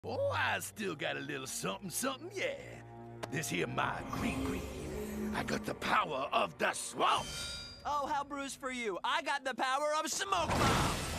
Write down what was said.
Oh, I still got a little something, yeah. This here my green. I got the power of the swamp. Oh, how bruised for you. I got the power of Smoke Bomb.